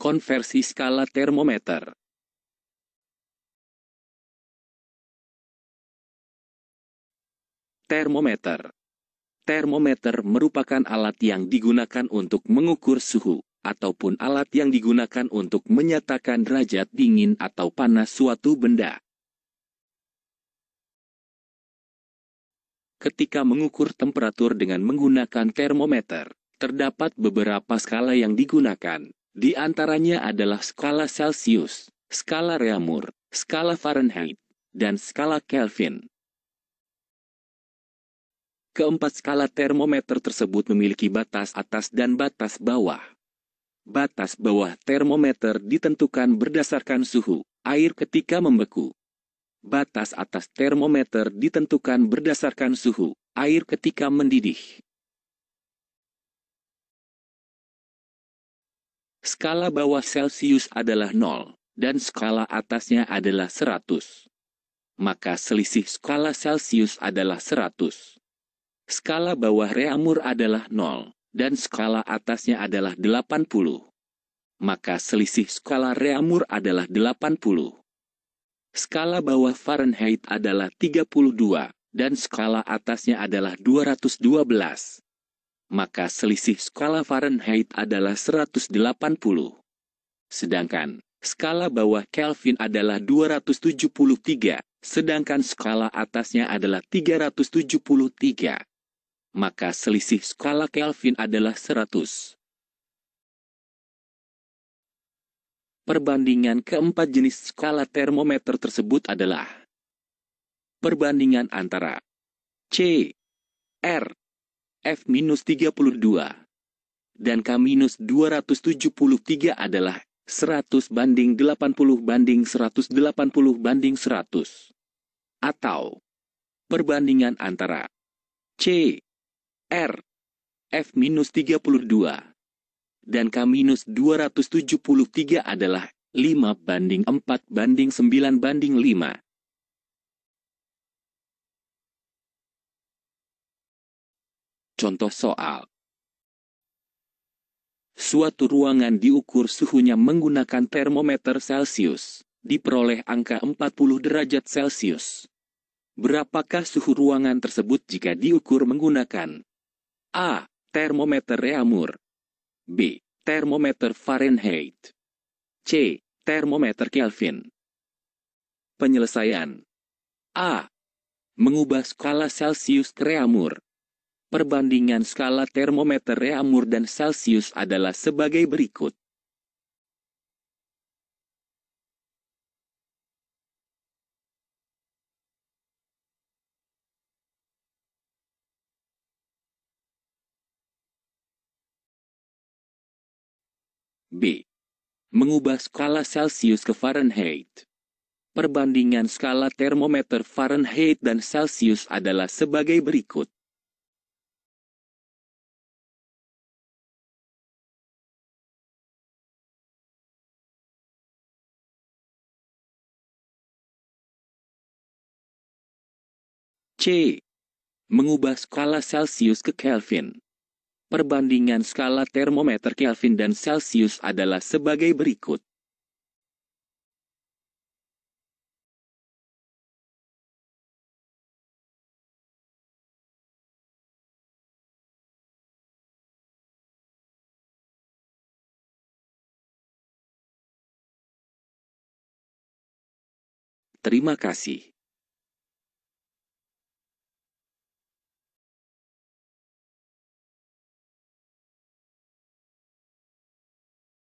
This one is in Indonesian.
Konversi skala termometer. Termometer. Termometer merupakan alat yang digunakan untuk mengukur suhu, ataupun alat yang digunakan untuk menyatakan derajat dingin atau panas suatu benda. Ketika mengukur temperatur dengan menggunakan termometer, terdapat beberapa skala yang digunakan. Di antaranya adalah skala Celsius, skala Reaumur, skala Fahrenheit, dan skala Kelvin. Keempat skala termometer tersebut memiliki batas atas dan batas bawah. Batas bawah termometer ditentukan berdasarkan suhu air ketika membeku. Batas atas termometer ditentukan berdasarkan suhu air ketika mendidih. Skala bawah Celsius adalah 0, dan skala atasnya adalah 100. Maka selisih skala Celsius adalah 100. Skala bawah Reaumur adalah 0, dan skala atasnya adalah 80. Maka selisih skala Reaumur adalah 80. Skala bawah Fahrenheit adalah 32, dan skala atasnya adalah 212. Maka selisih skala Fahrenheit adalah 180. Sedangkan, skala bawah Kelvin adalah 273, sedangkan skala atasnya adalah 373. Maka selisih skala Kelvin adalah 100. Perbandingan keempat jenis skala termometer tersebut adalah perbandingan antara C, R, F-32, dan K-273 adalah 100 banding 80 banding 180 banding 100. Atau perbandingan antara C, R, F-32, dan K-273 adalah 5 banding 4 banding 9 banding 5. Contoh soal. Suatu ruangan diukur suhunya menggunakan termometer Celsius, diperoleh angka 40 derajat Celsius. Berapakah suhu ruangan tersebut jika diukur menggunakan A. Termometer Reaumur, B. Termometer Fahrenheit, C. Termometer Kelvin? Penyelesaian. A. Mengubah skala Celsius ke Reaumur. Perbandingan skala termometer Reaumur dan Celsius adalah sebagai berikut. B. Mengubah skala Celsius ke Fahrenheit. Perbandingan skala termometer Fahrenheit dan Celsius adalah sebagai berikut. C. Mengubah skala Celsius ke Kelvin. Perbandingan skala termometer Kelvin dan Celsius adalah sebagai berikut. Terima kasih.